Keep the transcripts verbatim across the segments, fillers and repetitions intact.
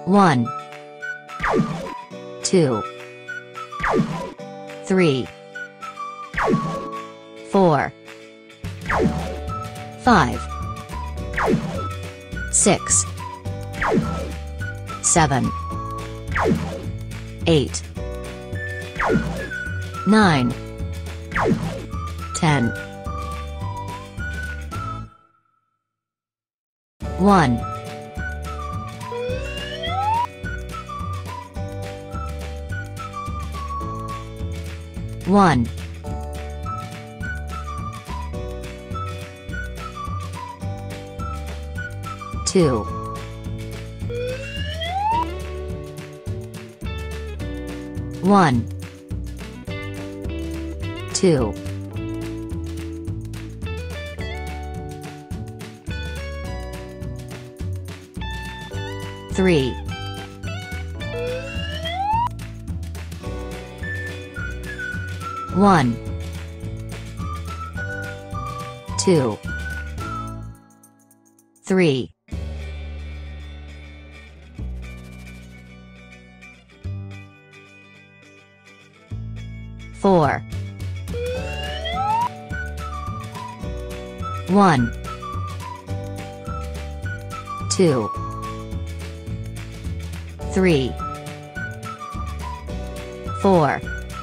One, two, three, four, five, six, seven, eight, nine, ten. One, one, two, one, two, three, one, two, three, four, one, two, three, four,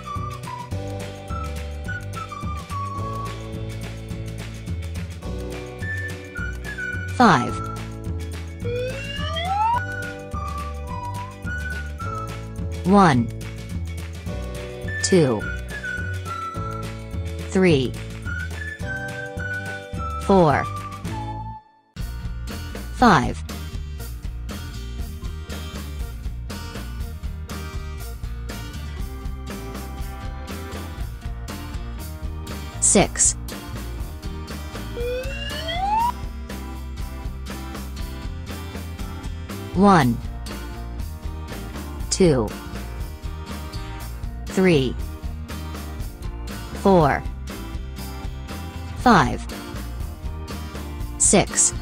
five, one, two, three, four, five, six, one, two, three, four, five, six,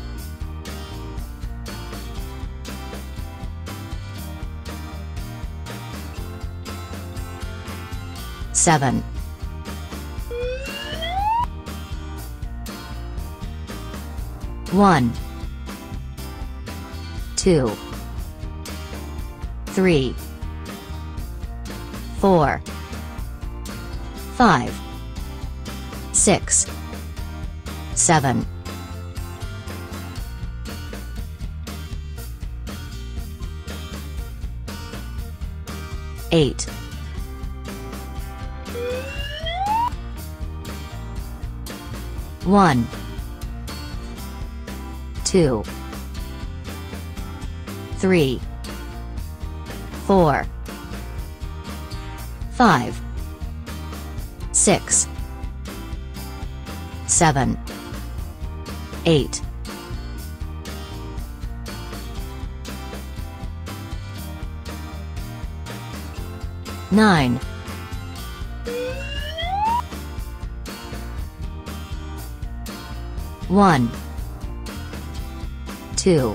seven, one, two, three, four, five, six, seven, eight, one, two, three, four, five, six, seven, eight, nine, one, two,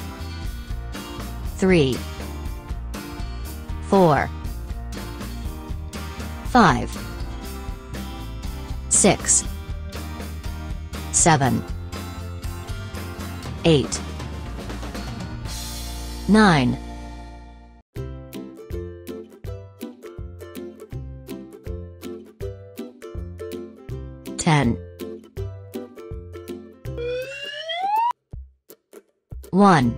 three, four, five, six, seven, eight, nine, ten, one,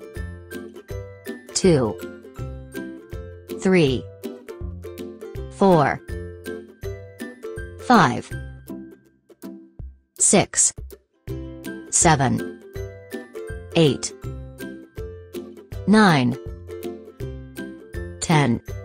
two, three, four, five, six, seven, eight, nine, ten.